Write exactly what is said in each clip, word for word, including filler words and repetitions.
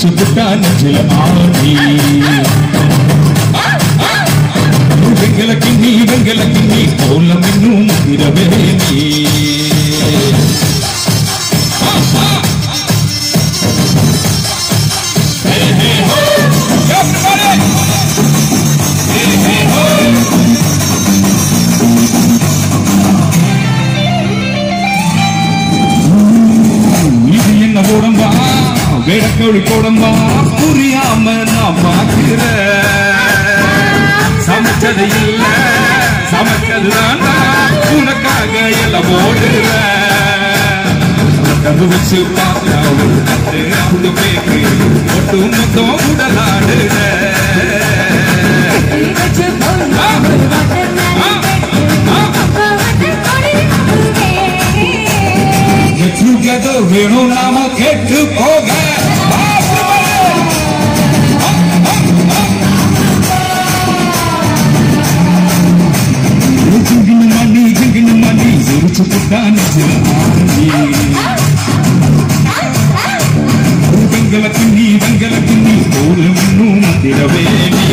விரிச்சு புட்டா நெஞ்சில ஆடி வெங்கல கிண்ணி வெங்கல கிண்ணி கோலம் இன்னும் இரவே நீ இது என்ன உடம்பா வேடக்கோழி கோடம்பா புரியாம நான் பாக்குற சமைச்சது இல்ல சமைச்சதுதான் உனக்காக எல்லாம் ஓடுற கண்டு வச்சு பார்த்தா அப்படி பேக்கு ஒட்டு மொத்தம் உடலாடுற வேணும் நாம கேட்டு போக மணி ஜிங்கின மணி விரிச்சு புட்டான வெங்கல கிண்ணி வெங்கல கிண்ணி கோலம் இன்னும் திரவே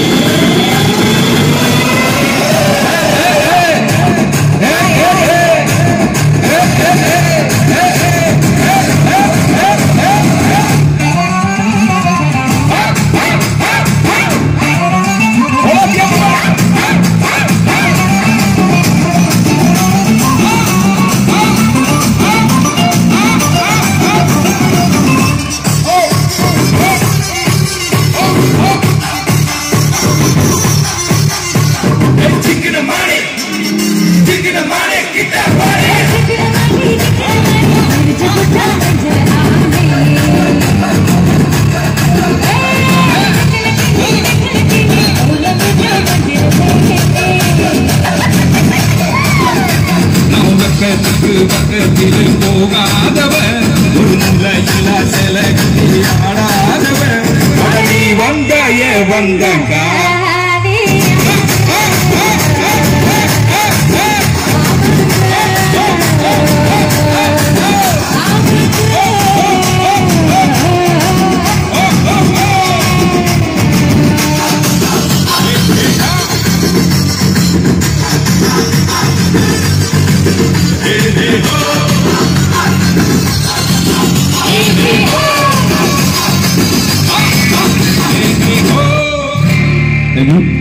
பக்கத்தில் போகாதவன் ஒரு முல்லையில செலக்தி ஆடாதவன் நீ வந்தாய வந்தங்கா Thank you.